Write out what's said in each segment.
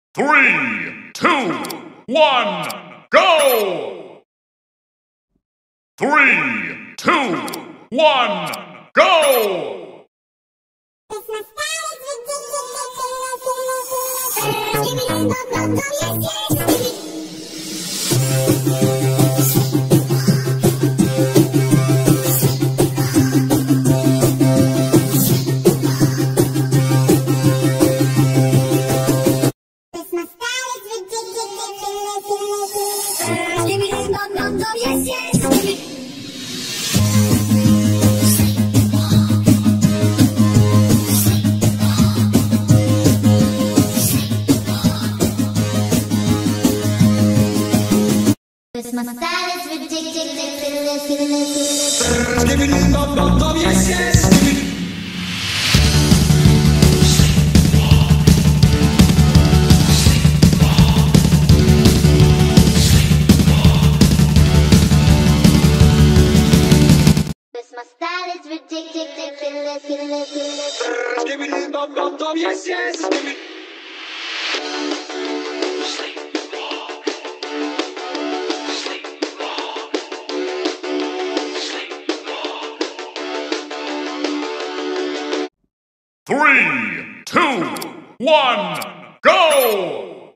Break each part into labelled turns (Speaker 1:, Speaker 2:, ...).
Speaker 1: 3, 2, 1, go! 3, 2, 1, go!
Speaker 2: My style is ridiculous.
Speaker 3: Skibidi bop bop bop, yes yes.
Speaker 2: 'Cause my style is ridiculous.
Speaker 3: Skibidi bop bop bop, yes yes.
Speaker 1: 3, 2, 1, go!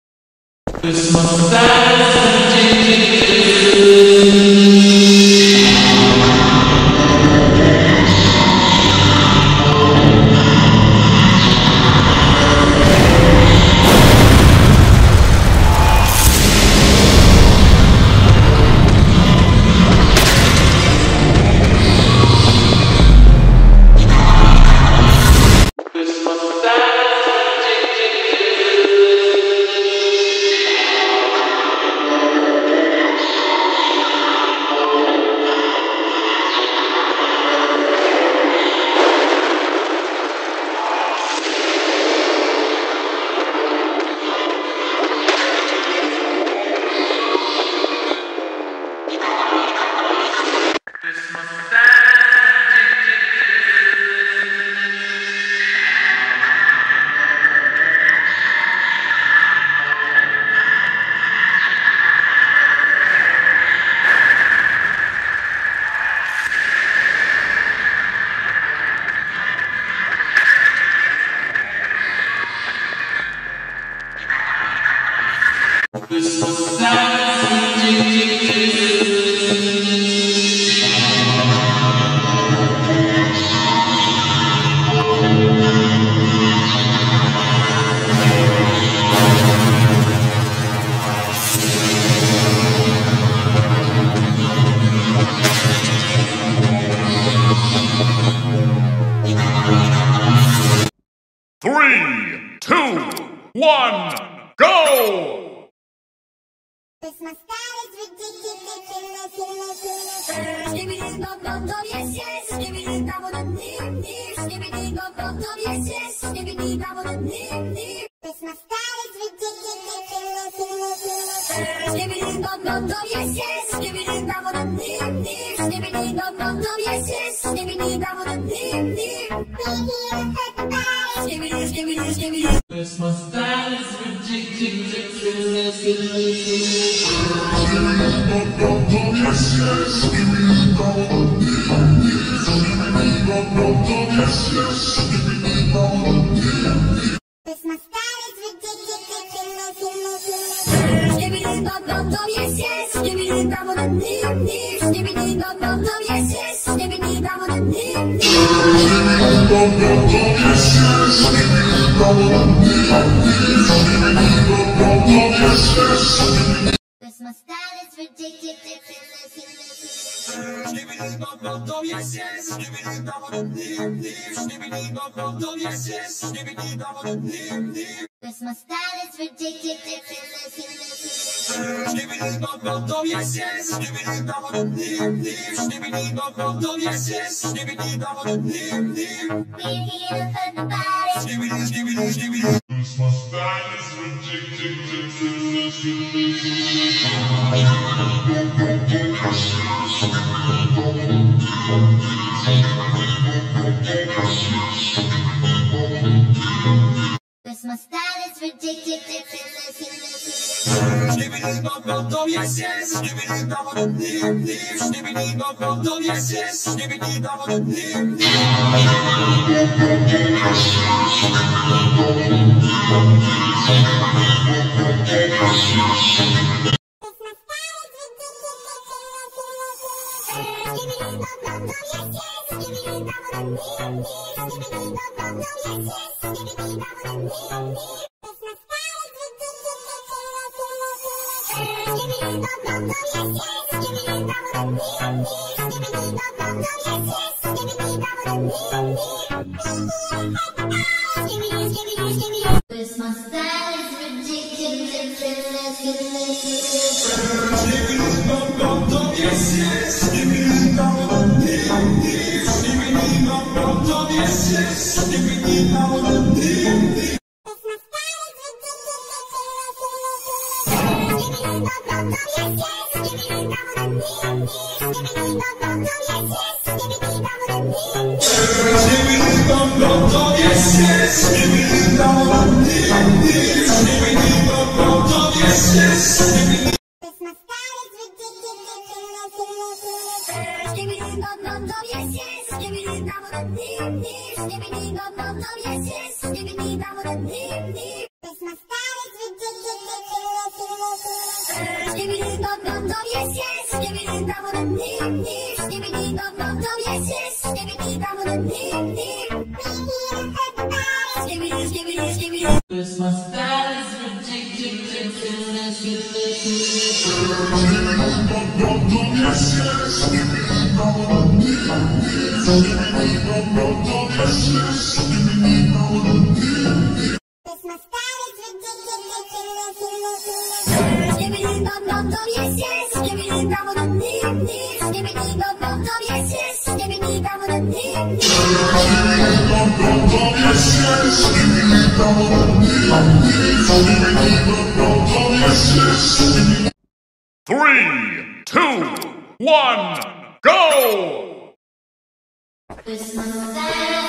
Speaker 1: Three, two, one, go!
Speaker 2: My style is ridiculous. Skibidi bop bop bop, yes yes. Skibidi bop bop nip. Skibidi bop bop bop, yes yes. Skibidi bop bop nip. My style is ridiculous. Skibidi bop bop bop, yes yes. Skibidi bop bop nip. Skibidi bop bop bop, yes yes. Skibidi bop bop nip. Skibidi.
Speaker 3: My style is ridiculous.
Speaker 2: My style is ridiculous. Skibidi bop bop bop, yes yes. Skibidi bop bop nip. Skibidi bop bop bop, yes yes. Skibidi bop bop nip. My style is ridiculous.
Speaker 3: Skibidi bop bop bop, yes yes. Skibidi bop bop nip. Skibidi bop bop bop, yes yes. Skibidi bop bop nip.
Speaker 2: My style is ridiculous.
Speaker 3: Skibidi bop bop bop, yes yes. Skibidi bop bop nip. Skibidi bop bop bop, yes yes. Skibidi bop bop nip.
Speaker 2: We're here to hurt nobody.
Speaker 3: Skibidi.
Speaker 1: My style is ridiculous.
Speaker 2: My style is ridiculous.
Speaker 3: Skibidi bop bop dum, yes yes. Skibidi bop bop dim dim. Skibidi bop bop dum, yes yes. Skibidi bop bop dim dim.
Speaker 2: Christmas style is ridiculous.
Speaker 3: Skibidi bop bop dum, yes yes. Skibidi bop bop dim dim. Skibidi bop bop dum, yes yes. Skibidi bop bop dim dim. Skibidi bop bop dum, yes yes. Skibidi bop bop dim dim. Skibidi bop bop dum, yes yes. Skibidi.
Speaker 2: Christmas style is ridiculous. Skibidi bop bop dum, yes yes. Skibidi bop bop dim dim. Skibidi bop bop dum, yes yes. Skibidi bop bop dim dim. Christmas style is ridiculous. Skibidi bop bop dum, yes yes. Skibidi bop bop dim dim. Skibidi bop bop dum, yes yes. Skibidi bop bop dim dim. Skibidi skibidi skibidi.
Speaker 4: Christmas style is ridiculous.
Speaker 2: Christmas style is ridiculous. Skibidi bop bop dum, yes yes. Skibidi bop bop dim dim. Skibidi bop bop dum, yes yes. Skibidi bop bop dim dim.
Speaker 1: Three, two, one, go!
Speaker 2: Christmas style.